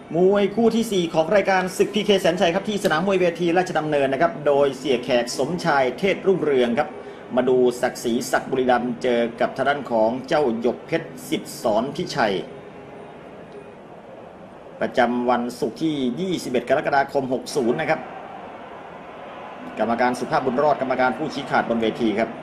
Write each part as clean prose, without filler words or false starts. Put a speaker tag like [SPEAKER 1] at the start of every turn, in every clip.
[SPEAKER 1] มวยคู่ที่ 4 ของรายการศึกพีเคแสนชัยครับที่สนามมวยเวทีราชดำเนินนะครับโดยเสียแขกสมชายเทศรุ่งเรืองครับมาดูศักดิ์ศรีศักดิ์บุรีรัมย์เจอกับทางด้านของเจ้าหยกเพชรสิทธิ์สอนพิชัยประจำวันศุกร์ที่ 21 กรกฎาคม 60 นะครับกรรมการสุภาพบุญรอดกรรมการผู้ชี้ขาดบนเวทีครับ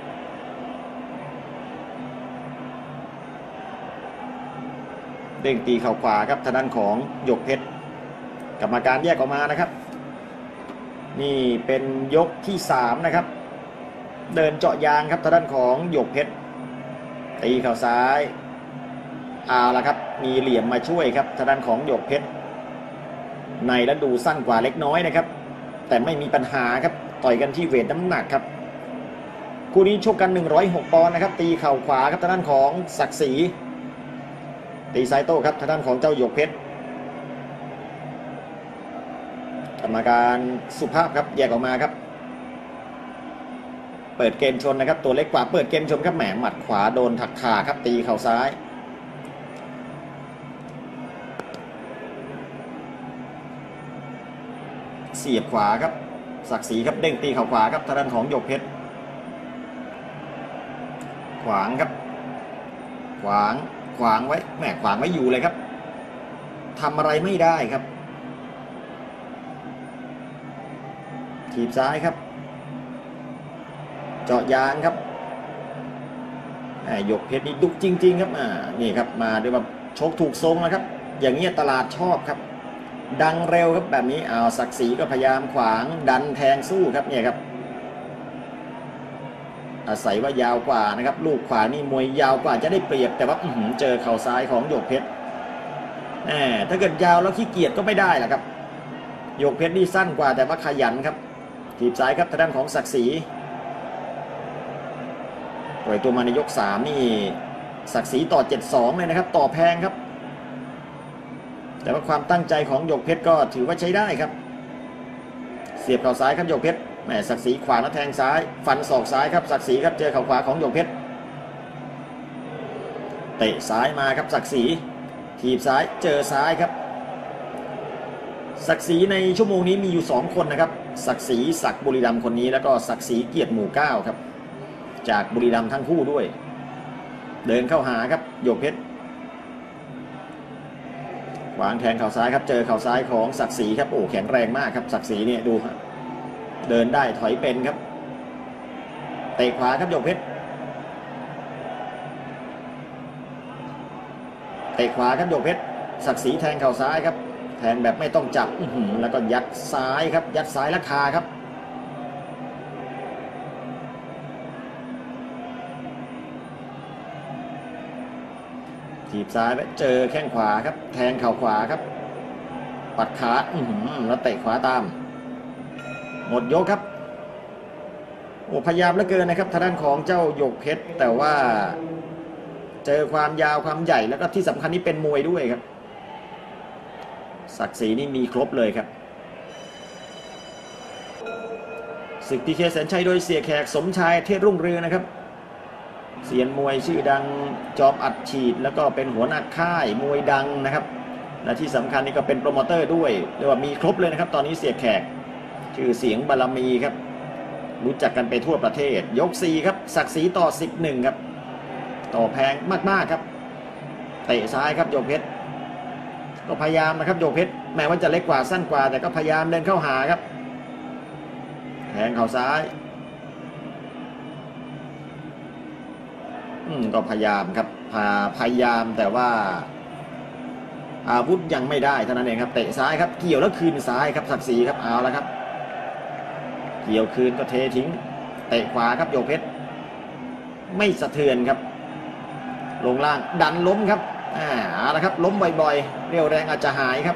[SPEAKER 1] เด้งตีเข่าขวาครับทางด้านของหยกเพชรกรรมการแยกออกมานะครับนี่เป็นยกที่ 3 นะครับเดินเจาะยางครับทางด้านของหยกเพชรตีเข่าซ้ายเอาละครับมีเหลี่ยมมาช่วยครับทางด้านของหยกเพชรในและดูสั้นกว่าเล็กน้อยนะครับแต่ไม่มีปัญหาครับต่อยกันที่เวทน้ำหนักครับคู่นี้ชกกัน106 ปอนด์นะครับตีเข่าขวาครับทางด้านของศักดิ์ศรีตีซ้ายโต้ครับทางด้านของเจ้าหยกเพชรกรรมการสุภาพครับแยกออกมาครับเปิดเกมชนนะครับตัวเล็กกว่าเปิดเกมชนครับแหมหมัดขวาโดนถักขาครับตีเข่าซ้ายเสียบขวาครับศักดิ์ศรีครับเด้งตีเข่าขวาครับทางด้านของหยกเพชรขวางครับขวางไว้แหมขวางไว้อยู่เลยครับทำอะไรไม่ได้ครับถีบซ้ายครับเจาะยางครับหยกเพชรนี่ดุจริงๆครับนี่ครับมาด้วยแบบชกถูกทรงนะครับอย่างนี้ตลาดชอบครับดังเร็วครับแบบนี้ศักดิ์ศรีก็พยายามขวางดันแทงสู้ครับเนี่ยครับอาศัยว่ายาวกว่านะครับลูกขวานี่มวยยาวกว่าจะได้เปรียบแต่ว่าเจอเข่าซ้ายของหยกเพชรถ้าเกิดยาวแล้วขี้เกียจก็ไม่ได้แหละครับหยกเพชรนี่สั้นกว่าแต่ว่าขยันครับถีบซ้ายครับทางด้านของศักดิ์ศรีปล่อยตัวมาในยก 3นี่ศักดิ์ศรีต่อ 7-2 เลยนะครับต่อแพงครับแต่ว่าความตั้งใจของหยกเพชรก็ถือว่าใช้ได้ครับเสียบเข่าซ้ายครับหยกเพชรแหมศักดิ์ศรีขวาแล้วแทงซ้ายฟันศอกซ้ายครับศักดิ์ศรีครับเจอเข่าขวาของหยกเพชรเตะซ้ายมาครับศักดิ์ศรีถีบซ้ายเจอซ้ายครับศักดิ์ศรีในชั่วโมงนี้มีอยู่2 คนนะครับศักดิ์ศรีศักดิ์บุรีรัมย์คนนี้แล้วก็ศักดิ์ศรีเกียรติหมู่ 9ครับจากบุรีรัมย์ทั้งคู่ด้วยเดินเข้าหาครับหยกเพชรวางแทงเข่าซ้ายครับเจอเข่าซ้ายของศักดิ์ศรีครับโอ้แข็งแรงมากครับศักดิ์ศรีเนี่ยดูเดินได้ถอยเป็นครับเตะขวาครับหยกเพชรเตะขวาครับหยกเพชรศักดิ์ศรีแทงเข่าซ้ายครับแทงแบบไม่ต้องจับแล้วก็ยัดซ้ายครับยัดซ้ายและคาครับถีบซ้ายไปเจอแข้งขวาครับแทงเข่าขวาครับปัดขาแล้วเตะขวาตามหมดยกครับโอ้พยายามเหลือเกินนะครับทางด้านของเจ้าหยกเพชรแต่ว่าเจอความยาวความใหญ่แล้วก็ที่สำคัญนี่เป็นมวยด้วยครับศักดิ์ศรีนี่มีครบเลยครับศึกพีเคแสนชัยโดยเสียแขกสมชายเทศรุ่งเรืองนะครับเซียนมวยชื่อดังจอมอัดฉีดแล้วก็เป็นหัวหน้าค่ายมวยดังนะครับและที่สำคัญนี่ก็เป็นโปรโมเตอร์ด้วยเรียกว่ามีครบเลยนะครับตอนนี้เสียแขกชื่อเสียงบารมีครับรู้จักกันไปทั่วประเทศยก 4ครับศักดิ์ศรีต่อ 11ครับต่อแพงมากๆครับเตะซ้ายครับหยกเพชรก็พยายามนะครับหยกเพชรแม้ว่าจะเล็กกว่าสั้นกว่าแต่ก็พยายามเดินเข้าหาครับแทงเข่าซ้ายก็พยายามครับพยายามแต่ว่าอาวุธยังไม่ได้เท่านั้นเองครับเตะซ้ายครับเกี่ยวแล้วคืนซ้ายครับศักดิ์ศรีครับเอาแล้วครับเกี่ยวคืนก็เททิ้งเตะขวาครับหยกเพชรไม่สะเทือนครับลงล่างดันล้มครับเอาละครับล้มบ่อยๆเรี่ยวแรงอาจจะหายครับ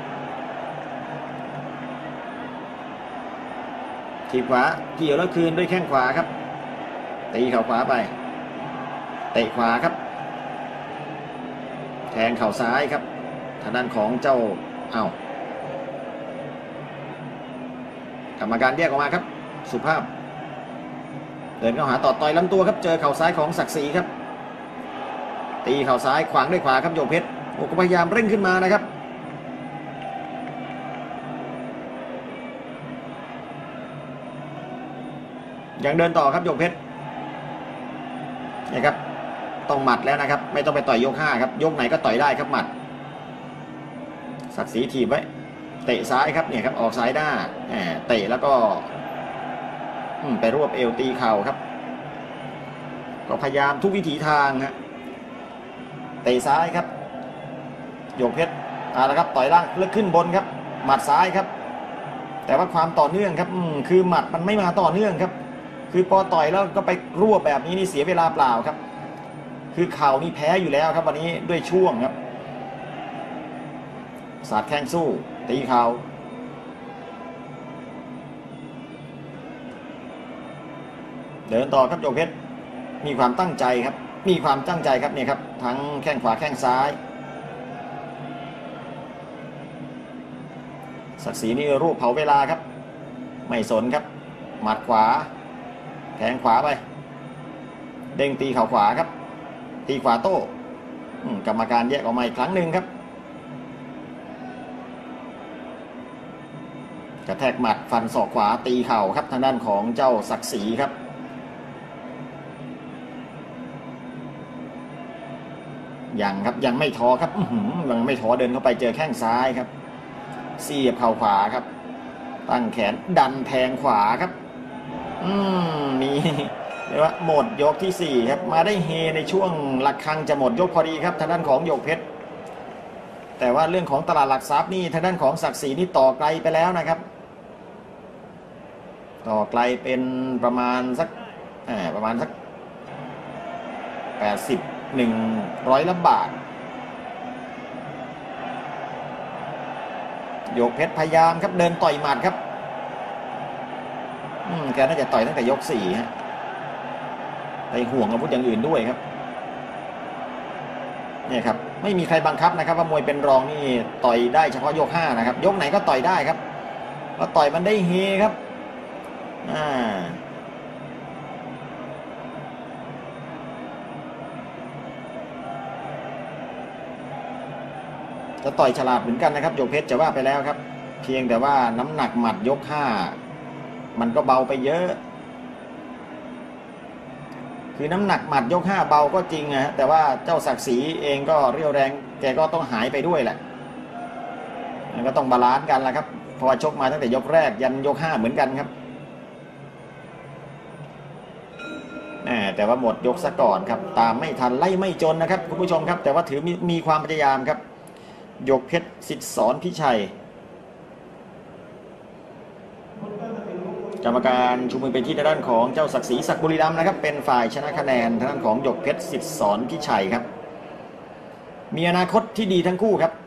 [SPEAKER 1] ทีขวาเกี่ยวแล้วคืนด้วยแข้งขวาครับตีเข่าขวาไปเตะขวาครับแทงเข่าซ้ายครับทางด้านของเจ้ากรรมการแยกออกมาครับสุภาพเดินเข้าหาต่อยลำตัวครับเจอเข่าซ้ายของศักดิ์ศรีครับตีเข่าซ้ายขวางด้วยขวาครับหยกเพชรโอ้ก็พยายามเร่งขึ้นมานะครับยังเดินต่อครับหยกเพชรนี่ครับต้องหมัดแล้วนะครับไม่ต้องไปต่อยยก5ครับยกไหนก็ต่อยได้ครับหมัดศักดิ์ศรีถีบไว้เตะซ้ายครับเนี่ยครับออกซ้ายหน้าเตะแล้วก็ไปรวบเอวตีเข่าครับก็พยายามทุกวิถีทางฮะเตะซ้ายครับหยกเพชรแล้วครับต่อยล่างเลือกขึ้นบนครับหมัดซ้ายครับแต่ว่าความต่อเนื่องครับคือหมัดมันไม่มาต่อเนื่องครับคือพอต่อยแล้วก็ไปรวบแบบนี้นี่เสียเวลาเปล่าครับคือเข่านี่แพ้อยู่แล้วครับวันนี้ด้วยช่วงครับสาดแข้งสู้ตีเข่าเดินต่อครับหยกเพชรมีความตั้งใจครับมีความตั้งใจครับเนี่ยครับทั้งแข้งขวาแข้งซ้ายศักดิ์ศรีนี่รูปเผาเวลาครับไม่สนครับหมัดขวาแทงขวาไปเด้งตีเข่าขวาครับตีขวาโต้กรรมการแยกออกมาอีกครั้งหนึ่งครับกระแทกหมัดฟันศอกขวาตีเข่าครับทางด้านของเจ้าศักดิ์ศรีครับยังครับยังไม่ท้อครับยังไม่ท้อเดินเข้าไปเจอแข้งซ้ายครับเสียบเข่าขวาครับตั้งแขนดันแทงขวาครับมีเรียกว่าหมดยกที่4ครับมาได้เฮในช่วงหลักครังจะหมดยกพอดีครับทางด้านของหยกเพชรแต่ว่าเรื่องของตลาดหลักทรัพย์นี่ทางด้านของศักดิ์ศรีนี่ต่อไกลไปแล้วนะครับต่อไกลเป็นประมาณสัก80-100 ล้านบาทหยกเพชรพยายามครับเดินต่อยหมัดครับแกน่าจะต่อยตั้งแต่ยก4ฮะไปห่วงอาวุธอย่างอื่นด้วยครับเนี่ยครับไม่มีใครบังคับนะครับว่ามวยเป็นรองนี่ต่อยได้เฉพาะยก5นะครับยกไหนก็ต่อยได้ครับแล้วต่อยมันได้เฮครับจะต่อยฉลาดเหมือนกันนะครับหยกเพชรจะว่าไปแล้วครับเพียงแต่ว่าน้ำหนักหมัดยก5มันก็เบาไปเยอะคือน้ำหนักหมัดยก5เบาก็จริงนะแต่ว่าเจ้าศักดิ์ศรีเองก็เรี่ยวแรงแกก็ต้องหายไปด้วยแหละมันก็ต้องบาลานซ์กันแหละครับเพราะว่าชกมาตั้งแต่ยกแรกยันยก5เหมือนกันครับแต่ว่าหมดยกซะก่อนครับตามไม่ทันไล่ไม่จนนะครับคุณผู้ชมครับแต่ว่าถือมีความพยายามครับหยกเพชรสิทธิ์สอนพิชัยกรรมการชูมือไปที่ด้านของเจ้าศักดิ์ศรีศักดิ์บุรีรัมย์นะครับเป็นฝ่ายชนะคะแนนทางด้านของหยกเพชรสิทธิ์สอนพิชัยครับมีอนาคตที่ดีทั้งคู่ครับ